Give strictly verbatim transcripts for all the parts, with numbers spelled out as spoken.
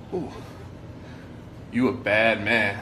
Ooh. You a bad man.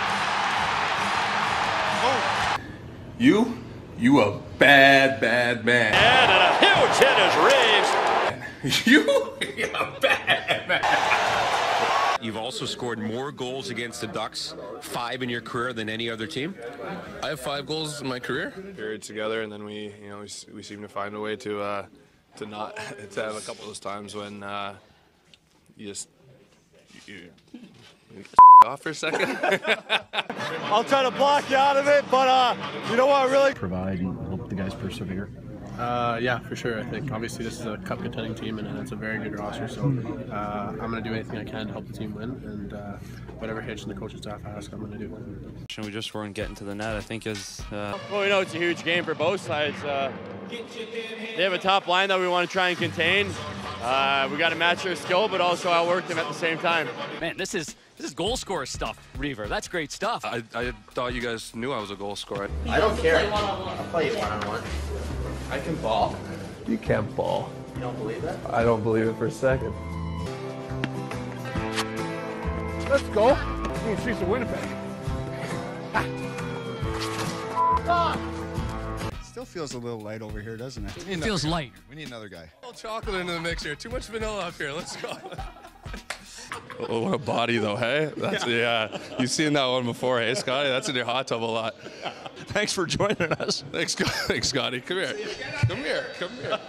Oh. You, you a bad, bad man. And a huge hit is Reaves. You, you a bad man. You've also scored more goals against the Ducks, five in your career, than any other team. I have five goals in my career. Period together, and then we, you know, we, we seem to find a way to uh, to not to have a couple of those times when uh, you just you, you off for a second. I'll try to block you out of it, but uh, you know what, really? Provide and help the guys persevere. Uh, yeah, for sure. I think obviously this is a cup contending team and it's a very good roster, so uh, I'm going to do anything I can to help the team win, and uh, whatever hitch and the coaching staff ask, I'm going to do. We just weren't getting to the net, I think, is... Uh... Well, we know it's a huge game for both sides. Uh, they have a top line that we want to try and contain. Uh, we got to match their skill, but also outwork them at the same time. Man, this is this is goal scorer stuff, Reaver. That's great stuff. I, I thought you guys knew I was a goal scorer. I don't care. I'll play you one-on-one. I can ball. You can't ball. You don't believe that? I don't believe it for a second. Let's go. You can see some Winnipeg. Still feels a little light over here, doesn't it? It feels light. We need another guy. A little chocolate into the mix here. Too much vanilla up here. Let's go. Oh, what a body, though, hey? That's, yeah. You've seen that one before, hey, Scotty? That's in your hot tub a lot. Thanks for joining us. Thanks, Thanks, Scotty. Come here. Come here. Come here.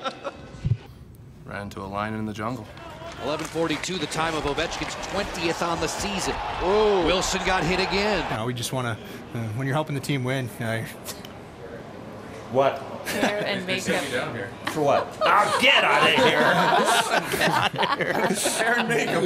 Ran into a lion in the jungle. eleven forty-two, the time of Ovechkin's twentieth on the season. Whoa. Wilson got hit again. You know, we just want to, uh, when you're helping the team win, you know, what? Hair and makeup. For what? Oh, get out of here. Get out of here. Hair and makeup.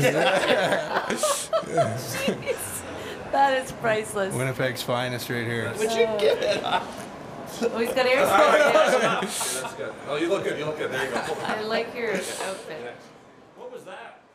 Jeez. That is priceless. Winnipeg's finest right here. Would you give it up? Oh, he's got hair That's good. Oh, you look good. You look good. There you go. I like your outfit. What was that?